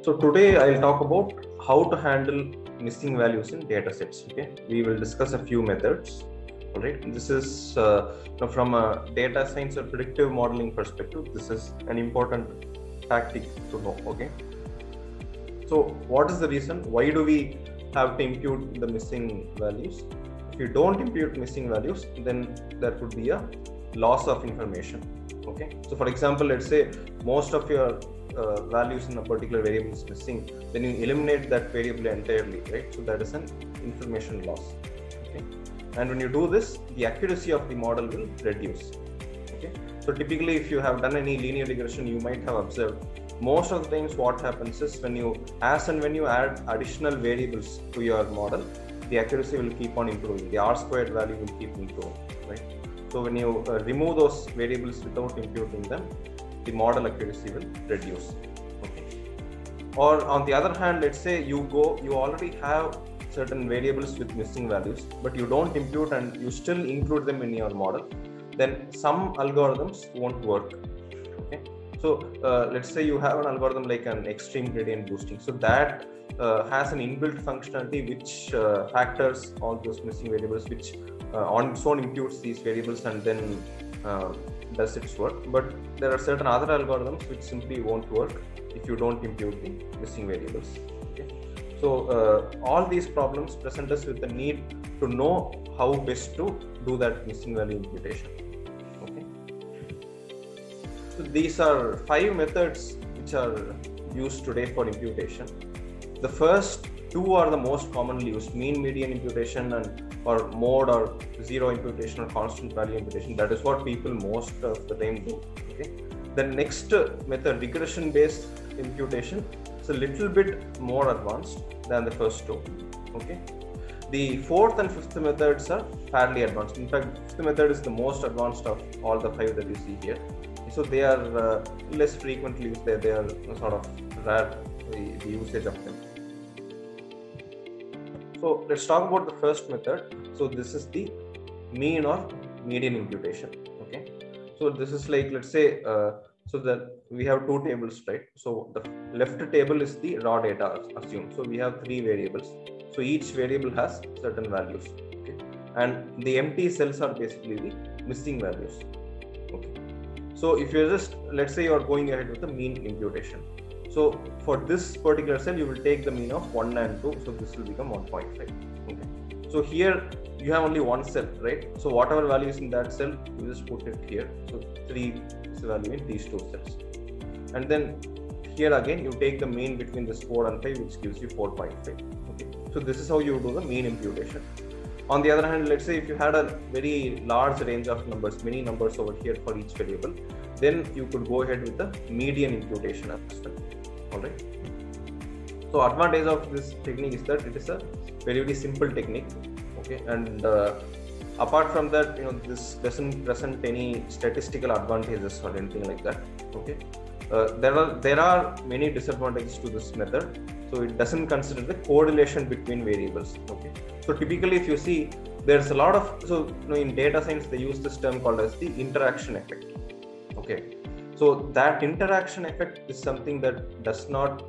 So today I'll talk about how to handle missing values in data sets. Okay, we will discuss a few methods. All right, this is from a data science or predictive modeling perspective. This is an important tactic to know. Okay, so what is the reason? Why do we have to impute the missing values? If you don't impute missing values, then there could be a loss of information. Okay, so for example, let's say most of your values in a particular variable is missing, then you eliminate that variable entirely, right? So that is an information loss. Okay, and when you do this, the accuracy of the model will reduce. Okay, so typically if you have done any linear regression, you might have observed most of the times what happens is when you add additional variables to your model, the accuracy will keep on improving, the R-squared value will keep improving, right? So when you remove those variables without imputing them, the model accuracy will reduce. Okay. Or on the other hand, let's say you already have certain variables with missing values, but you don't impute and you still include them in your model, then some algorithms won't work. Okay. So let's say you have an algorithm like an extreme gradient boosting. So that has an inbuilt functionality which factors all those missing variables, which on its own imputes these variables and then does its work. But there are certain other algorithms which simply won't work if you don't impute the missing variables. Okay. So all these problems present us with the need to know how best to do that missing value imputation. Okay. So these are 5 methods which are used today for imputation. The first 2 are the most commonly used: mean median imputation or mode or zero imputation or constant value imputation. That is what people most of the time do. Okay. The next method, regression based imputation, is a little bit more advanced than the first 2. Okay. The 4th and 5th methods are fairly advanced. In fact, 5th method is the most advanced of all the 5 that you see here. So they are less frequently used. They are sort of rare, the usage of them. So let's talk about the first method. So this is the mean or median imputation. Okay. So this is like, let's say, so that we have 2 tables, right? So the left table is the raw data, assume. So we have 3 variables. So each variable has certain values. Okay. And the empty cells are basically the missing values. Okay. So if you're just, let's say you're going ahead with the mean imputation. So for this particular cell, you will take the mean of 1 and 2. So this will become 1.5. Okay. So here you have only one cell, right? So whatever value is in that cell, you just put it here. So 3 is the value in these 2 cells. And then here again, you take the mean between this 4 and 5, which gives you 4.5. Okay. So this is how you do the mean imputation. On the other hand, let's say if you had a very large range of numbers, many numbers over here for each variable, then you could go ahead with the median imputation as well. All right. So advantage of this technique is that it is a very, very simple technique. Okay. And apart from that, this doesn't present any statistical advantages or anything like that. Okay. There are many disadvantages to this method. So it doesn't consider the correlation between variables. Okay. So typically, if you see, there's a lot of, in data science, they use this term called as the interaction effect. Okay. So that interaction effect is something that does not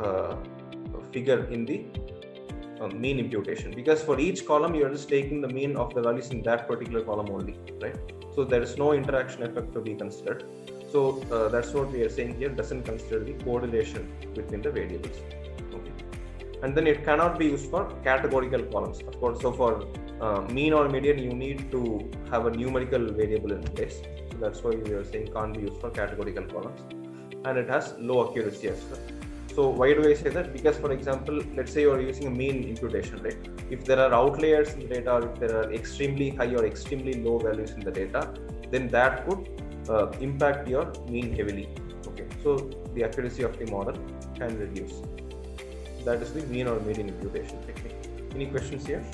figure in the mean imputation, because for each column, you're just taking the mean of the values in that particular column only, right? So there is no interaction effect to be considered. So that's what we are saying here, doesn't consider the correlation between the variables. Okay. And then it cannot be used for categorical columns, of course. So for mean or median, you need to have a numerical variable in place. So that's why we are saying can't be used for categorical columns. And it has low accuracy as well. So why do I say that? Because, for example, let's say you're using a mean imputation, right? If there are outliers in the data, or if there are extremely high or extremely low values in the data, then that could impact your mean heavily. Okay, so the accuracy of the model can reduce. That is the mean or median imputation technique. Any questions here?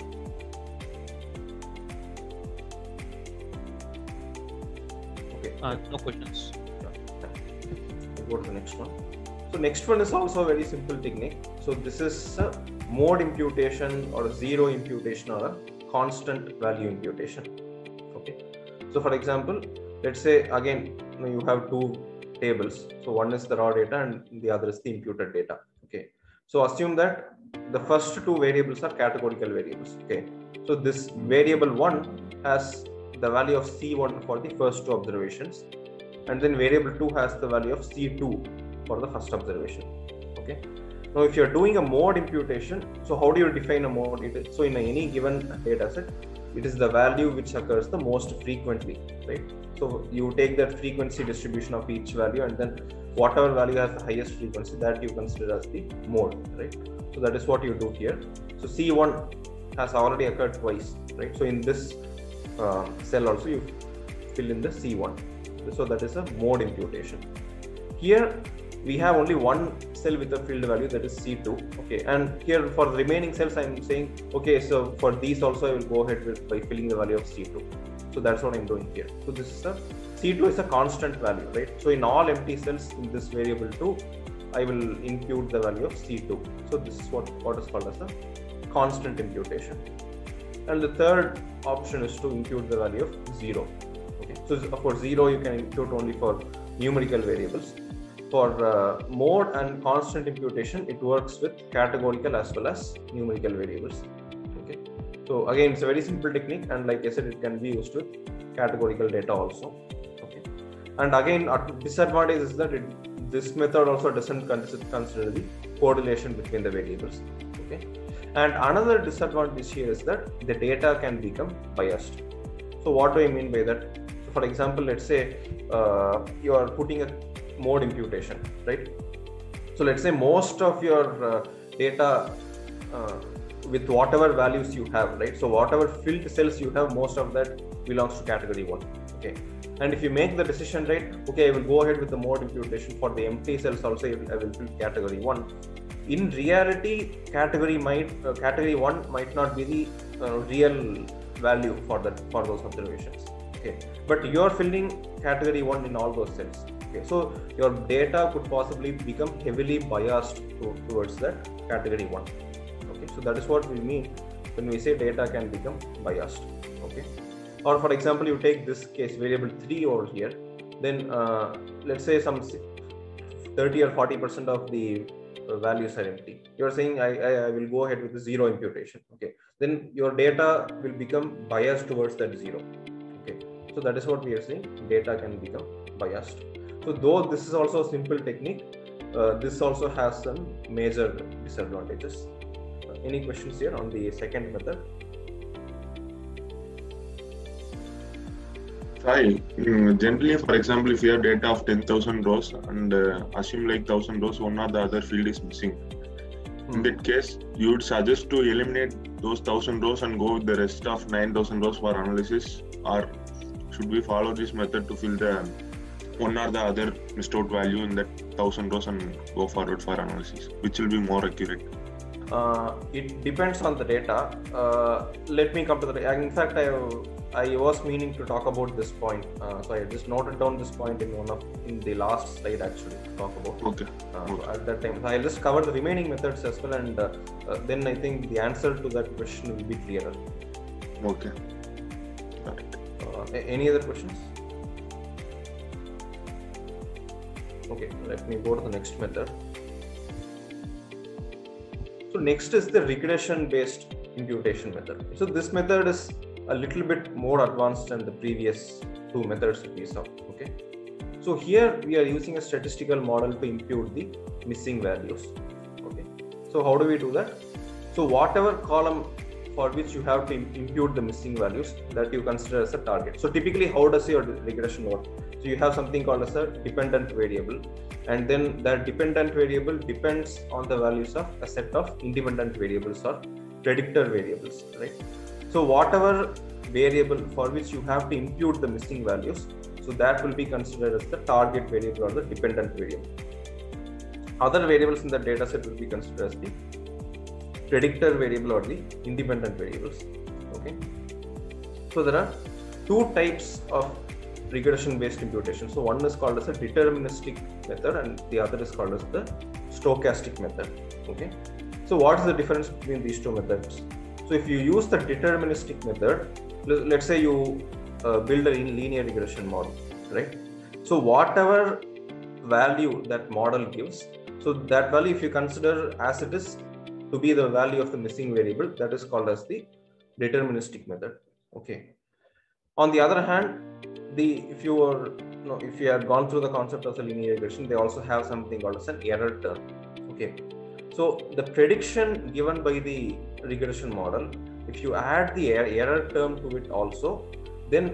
Okay. No questions. We'll go to the next one. So next one is also a very simple technique. So this is a mode imputation or a zero imputation or a constant value imputation. Okay. So for example, let's say again, you have 2 tables. So one is the raw data and the other is the imputed data. Okay. So assume that the first two variables are categorical variables. Okay. So this variable 1 has the value of C1 for the first two observations, and then variable 2 has the value of C2 for the first observation. Okay. Now, if you're doing a mode imputation, so how do you define a mode? So in any given data set, it is the value which occurs the most frequently, right? So you take that frequency distribution of each value, and then whatever value has the highest frequency, that you consider as the mode, right? So that is what you do here. So C1 has already occurred twice, right? So in this cell also you fill in the C1. So that is a mode imputation. Here we have only one cell with a filled value, that is C2. Okay, and here for the remaining cells I'm saying, okay, so for these also I will go ahead by filling the value of C2. So that's what I'm doing here. So this is C2 is a constant value, right? So in all empty cells in this variable 2, I will impute the value of C2. So this is what is called as a constant imputation. And the third option is to impute the value of 0. Okay, so for 0 you can impute only for numerical variables. For mode and constant imputation, it works with categorical as well as numerical variables. Okay, so again, it's a very simple technique, and like I said, it can be used with categorical data also. Okay, and again, a disadvantage is that this method also doesn't consider the correlation between the variables. Okay, and another disadvantage here is that the data can become biased. So what do I mean by that? So for example, let's say you are putting a mode imputation, right? So let's say most of your data with whatever values you have, right? So whatever filled cells you have, most of that belongs to category 1. Okay, and if you make the decision, right, okay, I will go ahead with the mode imputation for the empty cells also, I will fill category 1. In reality, category 1 might not be the real value for those observations. Okay, but you are filling category 1 in all those cells. Okay, so your data could possibly become heavily biased towards that category 1. Okay, so that is what we mean when we say data can become biased. Okay, or for example, you take this case variable 3 over here, then let's say some 30 or 40% of the values are empty. You are saying I will go ahead with the 0 imputation. Okay, then your data will become biased towards that 0. Okay, so that is what we are saying, data can become biased. So though this is also a simple technique, this also has some major disadvantages. Any questions here on the second method? Hi. Generally, for example, if you have data of 10,000 rows and assume like 1,000 rows, one or the other field is missing. In that case, you would suggest to eliminate those 1,000 rows and go with the rest of 9,000 rows for analysis, or should we follow this method to fill the one or the other missed out value in that 1,000 rows and go forward for analysis, which will be more accurate? It depends on the data. Let me come to the. In fact, I was meaning to talk about this point, so I just noted down this point in the last slide actually to talk about. Okay. So at that time, so I'll just cover the remaining methods as well, and then I think the answer to that question will be clearer. Okay. Any other questions? Okay, let me go to the next method. So next is the regression-based imputation method. So this method is a little bit more advanced than the previous two methods we saw. Okay, so here we are using a statistical model to impute the missing values. Okay, so how do we do that? So whatever column for which you have to impute the missing values, that you consider as a target. So typically, how does your regression work? So you have something called as a dependent variable, and then that dependent variable depends on the values of a set of independent variables or predictor variables, right? So whatever variable for which you have to impute the missing values, so that will be considered as the target variable or the dependent variable. Other variables in the data set will be considered as the predictor variable or the independent variables. Okay, so there are two types of regression-based imputation. So one is called as a deterministic method, and the other is called as the stochastic method. Okay, so what is the difference between these two methods? So if you use the deterministic method, let's say you build a linear regression model, right? So whatever value that model gives, So that value, if you consider as it is to be the value of the missing variable, that is called as the deterministic method. Okay. On the other hand, if you have gone through the concept of the linear regression, they also have something called as an error term. Okay. So the prediction given by the regression model, if you add the error term to it also, then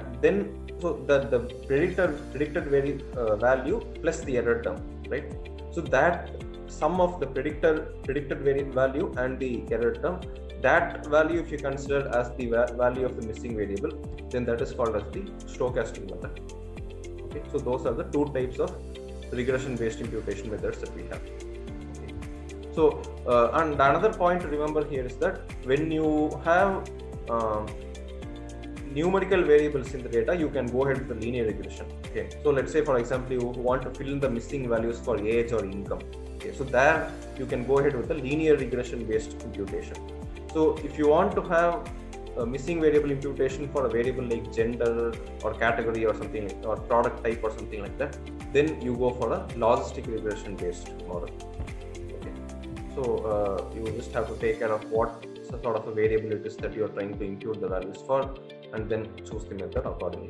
the predicted value plus the error term, right? So that sum of the predicted value and the error term, that value, if you consider as the value of the missing variable, then that is called as the stochastic method. Okay, so those are the two types of regression-based imputation methods that we have. Okay. So, and another point to remember here is that when you have numerical variables in the data, you can go ahead with the linear regression. Okay, so let's say, for example, you want to fill in the missing values for age or income. Okay, so there you can go ahead with the linear regression-based imputation. So if you want to have a missing variable imputation for a variable like gender or category or something, or product type or something like that, then you go for a logistic regression-based model. Okay, so you just have to take care of what sort of a variable it is that you are trying to impute the values for, and then choose the method accordingly.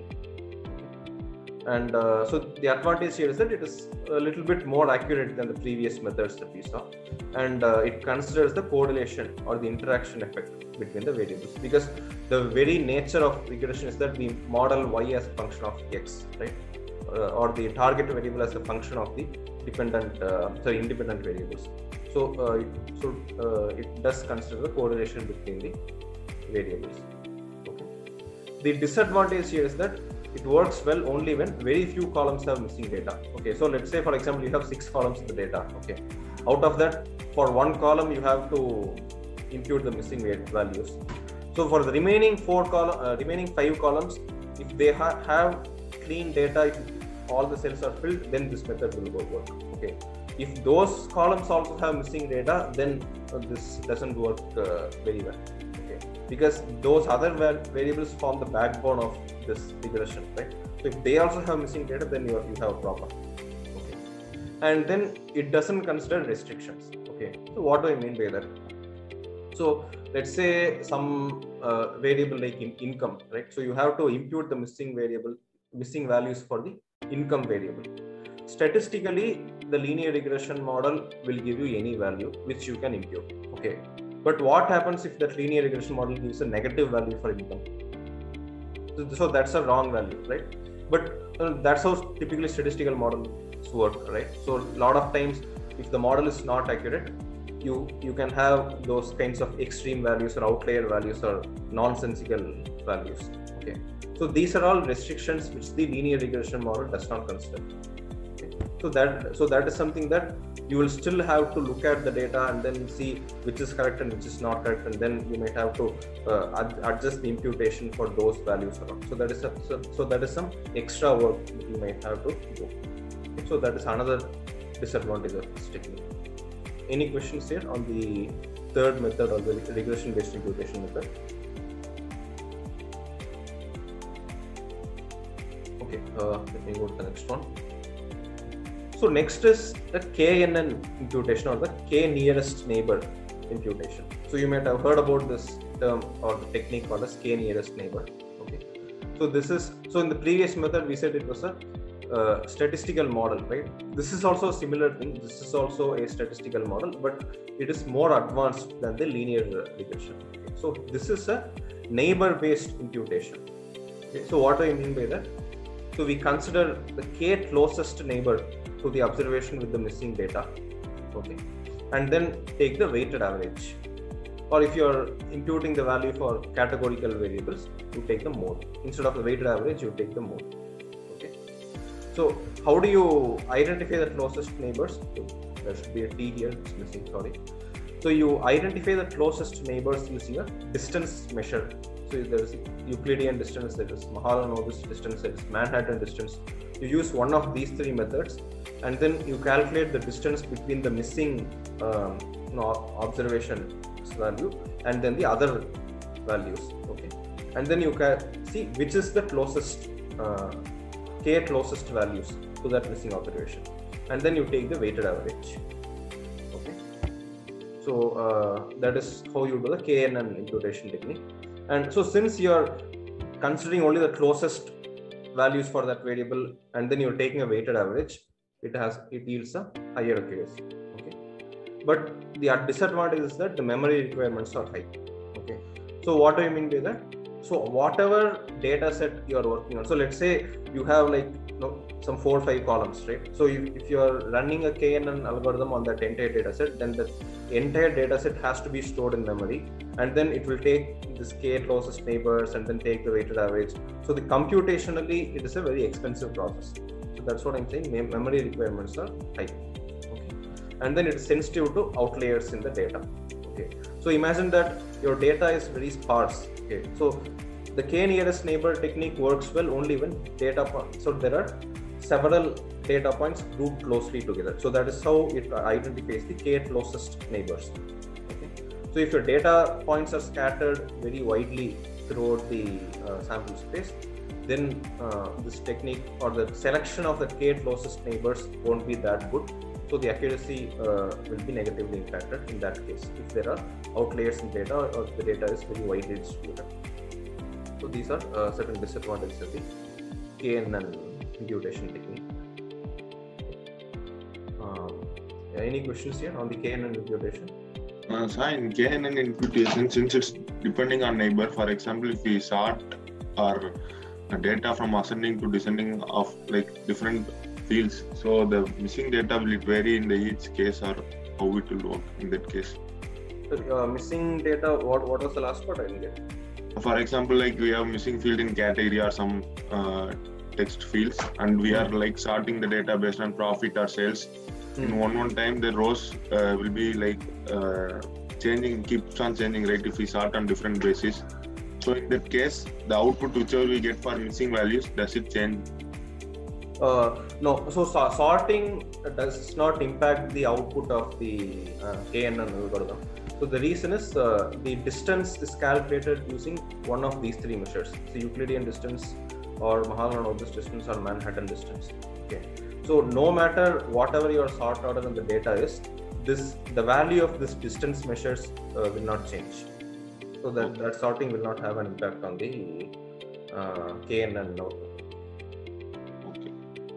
And so the advantage here is that it is a little bit more accurate than the previous methods that we saw, and it considers the correlation or the interaction effect between the variables, because the very nature of regression is that we model y as a function of x, right, or the target variable as a function of the independent variables. So it does consider the correlation between the variables. Okay. The disadvantage here is that it works well only when very few columns have missing data. Okay, so let's say, for example, you have 6 columns in the data. Okay, out of that, for one column you have to impute the missing values. So for the remaining 5 columns, if they have clean data, if all the cells are filled, then this method will work. Okay, if those columns also have missing data, then this doesn't work very well. Okay, because those other variables form the backbone of this regression, right? So if they also have missing data, then you have a problem. Okay, and then it doesn't consider restrictions. Okay, so what do I mean by that? So let's say some variable like income, right? So you have to impute the missing values for the income variable. Statistically, the linear regression model will give you any value which you can impute. Okay, but what happens if that linear regression model gives a negative value for income? So that's a wrong value, right? But that's how typically statistical models work, right? So a lot of times, if the model is not accurate, you can have those kinds of extreme values or outlier values or nonsensical values. Okay, so these are all restrictions which the linear regression model does not consider. Okay. So that is something that you will still have to look at the data and then see which is correct and which is not correct, and then you might have to adjust the imputation for those values around. So that is some extra work that you might have to do. Okay. So that is another disadvantage of this technique. Any questions here on the third method, or the regression-based imputation method? Okay, let me go to the next one. So next is the KNN imputation, or the K nearest neighbor imputation. So you might have heard about this term or the technique called as K nearest neighbor. Okay, so in the previous method we said it was a statistical model, right? This is also a similar thing. This is also a statistical model, but it is more advanced than the linear regression. Okay. So this is a neighbor-based imputation. Okay. So what do I mean by that? So we consider the K closest neighbor to the observation with the missing data. Okay, and then take the weighted average. Or if you are imputing the value for categorical variables, you take the mode. Instead of the weighted average, you take the mode. So how do you identify the closest neighbors? So there should be a T here, it's missing, sorry. So you identify the closest neighbors using a distance measure. So there is Euclidean distance, there is Mahalanobis distance, there is Manhattan distance. You use one of these 3 methods, and then you calculate the distance between the missing observation value and then the other values. Okay, and then you can see which is the closest K closest values to that missing observation. and then you take the weighted average. Okay, so that is how you do the KNN imputation technique. And so since you are considering only the closest values for that variable, and then you're taking a weighted average, it yields a higher accuracy. Okay, but the disadvantage is that the memory requirements are high. Okay, so what do you mean by that? So whatever data set you are working on, so let's say you have like some 4 or 5 columns, right? So if you are running a KNN algorithm on that entire data set, then the entire data set has to be stored in memory, and then it will take this k closest neighbors and then take the weighted average. So the computationally it is a very expensive process. So that's what I'm saying, memory requirements are high. Okay, and then it is sensitive to outliers in the data. Okay, so imagine that your data is very sparse. Okay, so the k-nearest neighbor technique works well only when data points, so there are several data points grouped closely together. So that is how it identifies the k closest neighbors. Okay, so if your data points are scattered very widely throughout the sample space, then this technique or the selection of the k closest neighbors won't be that good. So the accuracy will be negatively impacted in that case if there are outliers in data or the data is very widely distributed. So these are certain disadvantages of the KNN imputation technique. Any questions here on the KNN imputation? So in KNN imputation, since it's depending on neighbor, for example, if we sort our data from ascending to descending of like different fields, so the missing data will it vary in each case, or how it will work in that case? So, missing data, what was the last part I didn't get? For example, like we have missing field in category or some text fields, and we are like sorting the data based on profit or sales. In one time the rows will be like changing, keeps on changing, right, if we sort on different basis. So in that case, the output whichever we get for missing values, does it change? No, so sorting does not impact the output of the KNN algorithm. So the reason is the distance is calculated using one of these 3 measures. So Euclidean distance or Mahalanobis distance or Manhattan distance. Okay. So no matter whatever your sort order in the data is, the value of this distance measures will not change. So that sorting will not have an impact on the KNN output. Okay.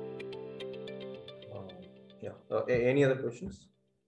Yeah. Any other questions?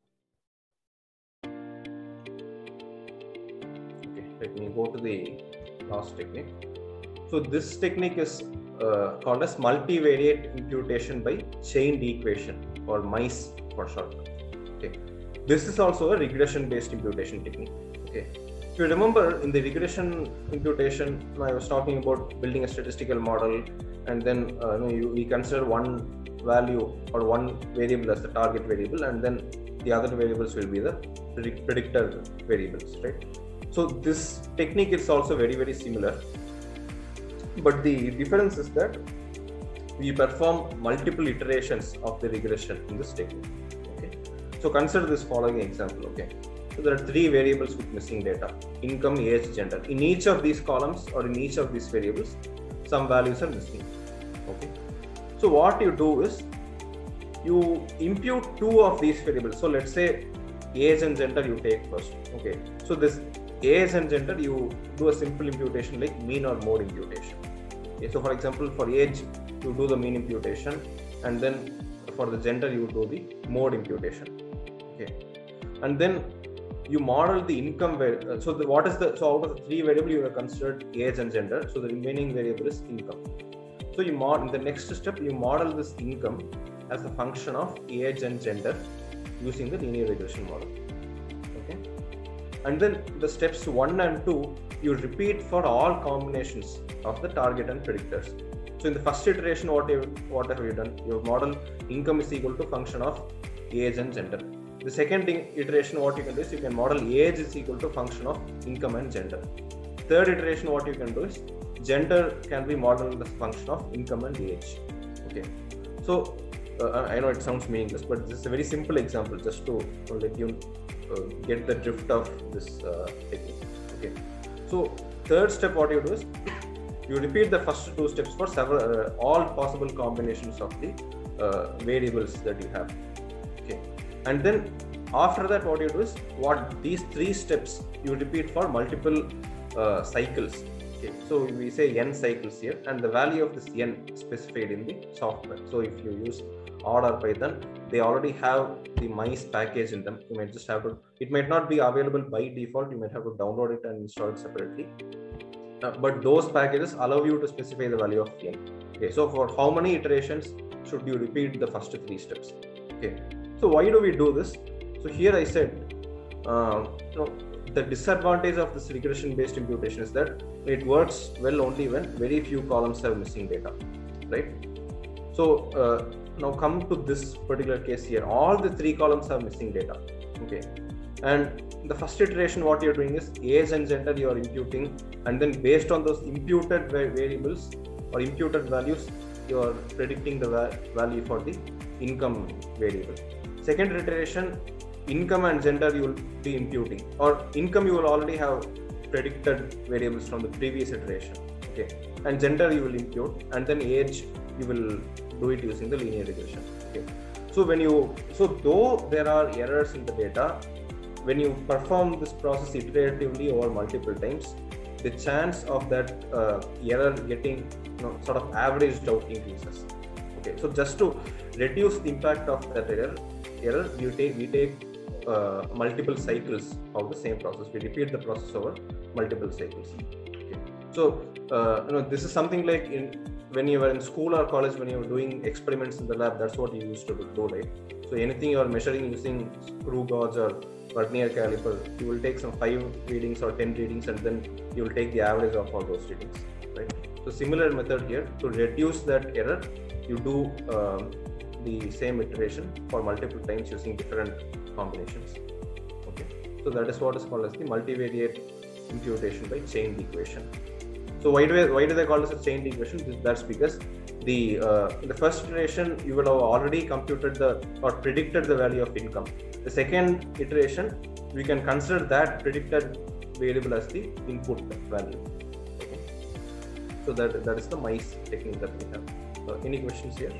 Let me go to the last technique. So this technique is called as multivariate imputation by chained equation, or MICE for short. Okay, this is also a regression-based imputation technique. Okay, if you remember in the regression imputation, I was talking about building a statistical model, and then we consider one value or one variable as the target variable, and then the other variables will be the predictor variables, right? So this technique is also very, very similar, but the difference is that we perform multiple iterations of the regression in this technique. Okay, so consider this following example. Okay, so there are 3 variables with missing data: income, age, gender. In each of these columns or in each of these variables, some values are missing. Okay, so what you do is you impute 2 of these variables. So let's say age and gender you take first. Okay, so this age and gender, you do a simple imputation like mean or mode imputation. Okay, so for example, for age you do the mean imputation, and then for the gender you do the mode imputation. Okay, and then you model the income so out of the 3 variables you have considered age and gender, so the remaining variable is income. So you in the next step you model this income as a function of age and gender using the linear regression model. And then the steps 1 and 2 you repeat for all combinations of the target and predictors. So in the first iteration, what have you done? You have modeled income is equal to function of age and gender. The second iteration, what you can do is you can model age is equal to function of income and gender. Third iteration, what you can do is gender can be modeled as a function of income and age. Okay, so I know it sounds meaningless, but this is a very simple example just to let you get the drift of this technique. Okay, so third step, what you do is you repeat the first 2 steps for all possible combinations of the variables that you have. Okay, and then after that, what you do is these 3 steps you repeat for multiple cycles. Okay, so we say n cycles here, and the value of this n specified in the software. So if you use OR or Python, they already have the mice package in them. You might just have to, it might not be available by default, you might have to download it and install it separately. But those packages allow you to specify the value of n. Okay, so for how many iterations should you repeat the first 3 steps? Okay, so why do we do this? So here I said, the disadvantage of this regression-based imputation is that it works well only when very few columns have missing data, right? So now come to this particular case here. All the 3 columns have missing data. Okay, and the first iteration, what you're doing is age and gender you are imputing, and then based on those imputed variables or imputed values, you are predicting the value for the income variable. Second iteration, income and gender you will be imputing, or income you will already have predicted variables from the previous iteration. Okay, and gender you will impute, and then age you will do it using the linear regression. Okay, so though there are errors in the data, when you perform this process iteratively over multiple times, the chance of that error getting sort of averaged out increases. Okay, so just to reduce the impact of that error, we take multiple cycles of the same process. We repeat the process over multiple cycles. Okay, so this is something like when you were in school or college, when you were doing experiments in the lab, that's what you used to do, right? So anything you are measuring using screw gauge or vernier caliper, you will take some 5 readings or 10 readings, and then you will take the average of all those readings, right? So similar method here, to reduce that error, you do the same iteration for multiple times using different combinations. Okay, so that is what is called as the multivariate imputation by chained equation. So why do they call this a chained equation? That's because the first iteration you will have already computed or predicted the value of income. The second iteration, we can consider that predicted variable as the input value. Okay, so that is the mice technique that we have. Any questions here?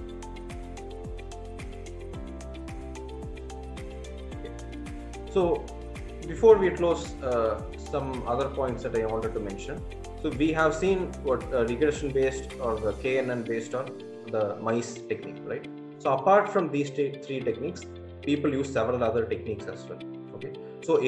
Okay. So before we close, some other points that I wanted to mention. So we have seen what regression based or the KNN based on the mice technique, right? So apart from these 3 techniques, people use several other techniques as well. Okay, so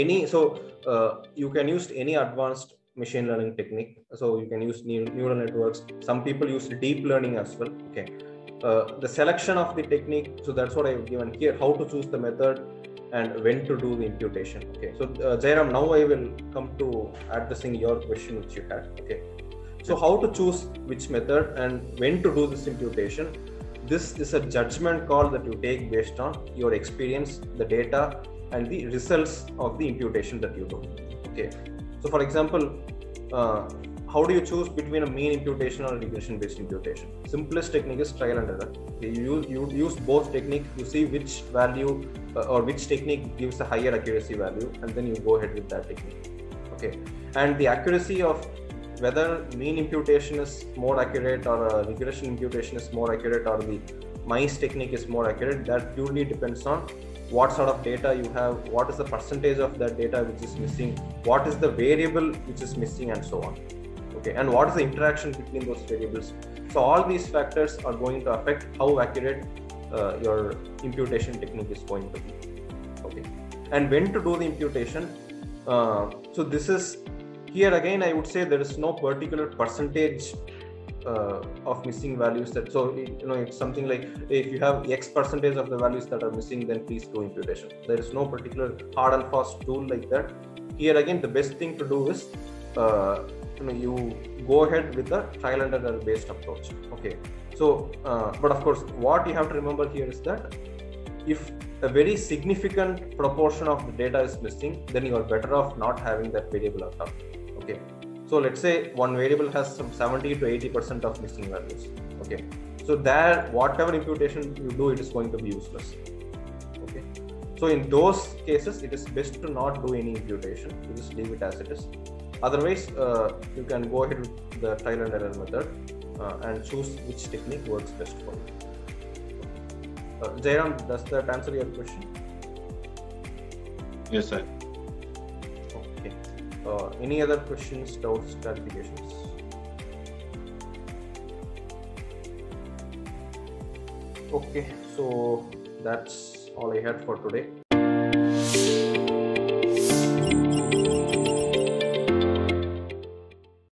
you can use any advanced machine learning technique. So you can use neural networks. Some people use deep learning as well. Okay, the selection of the technique. So that's what I've given here. How to choose the method and when to do the imputation. Okay, so Jairam, now I will come to addressing your question which you had. Okay, so how to choose which method and when to do this imputation. This is a judgment call that you take based on your experience, the data, and the results of the imputation that you do. Okay, so for example, how do you choose between a mean imputation or a regression-based imputation? Simplest technique is trial and error. You use both techniques. You see which value or which technique gives a higher accuracy value, and then you go ahead with that technique. Okay, and the accuracy of whether mean imputation is more accurate or a regression imputation is more accurate or the mice technique is more accurate, that purely depends on what sort of data you have, what is the percentage of that data which is missing, what is the variable which is missing, and so on. Okay, and what is the interaction between those variables. So all these factors are going to affect how accurate your imputation technique is going to be. Okay, and when to do the imputation. So this is, here again I would say there is no particular percentage of missing values that, so it's something like if you have X percentage of the values that are missing, then please do imputation. There is no particular hard and fast tool like that. Here again the best thing to do is you go ahead with the trial and error based approach. Okay, so but of course what you have to remember here is that if a very significant proportion of the data is missing, then you are better off not having that variable at all. Okay, so let's say one variable has some 70 to 80% of missing values. Okay, so there whatever imputation you do, it is going to be useless. Okay, so in those cases it is best to not do any imputation. You just leave it as it is. Otherwise you can go ahead with the trial and error method and choose which technique works best for you. Jairam, does that answer your question? Yes, sir. Okay. Any other questions, doubts, clarifications? Okay, so that's all I had for today.